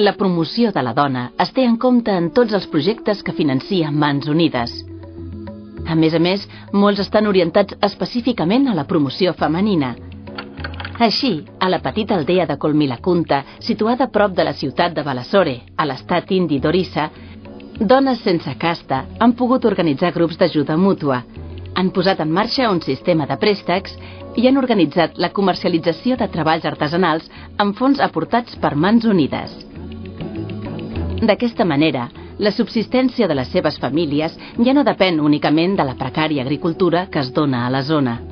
La promoció de la dona es té en compte en tots els projectes que financia Mans Unides. A més, molts estan orientats específicament a la promoció femenina. Així, a la petita aldea de Colmilacunta, situada a prop de la ciutat de Balasore, a l'estat indi d'Orissa, dones sense casta han pogut organitzar grups d'ajuda mútua, han posat en marxa un sistema de préstecs i han organitzat la comercialització de treballs artesanals amb fons aportats per Mans Unides. D'aquesta manera, la subsistència de les seves famílies ja no depèn únicament de la precària agricultura que es dona a la zona.